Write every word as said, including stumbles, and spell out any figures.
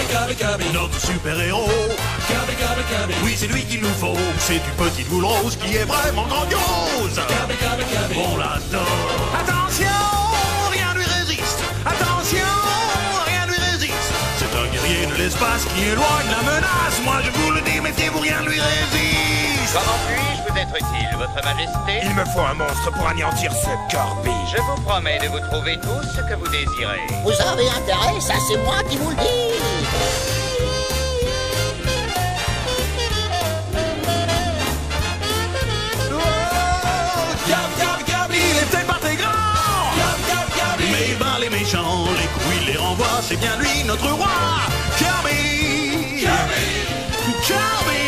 Kirby, Kirby, notre super-héros. Kirby, Kirby, Kirby, oui, c'est lui qu'il nous faut. C'est une petite boule rose qui est vraiment grandiose. Kirby, Kirby, Kirby, on l'adore. Attention, rien lui résiste. Attention, rien lui résiste. C'est un guerrier de l'espace qui éloigne la menace. Moi, je vous le dis, méfiez-vous, rien ne lui résiste. Comment puis-je vous être utile, votre majesté? Il me faut un monstre pour anéantir ce Kirby. Je vous promets de vous trouver tout ce que vous désirez. Vous avez intérêt, ça c'est moi qui vous le dis. Il est peut-être pas très grand, mais il bat les méchants, les coups il les renvoie, c'est bien lui notre roi. Kirby, Kirby, Kirby.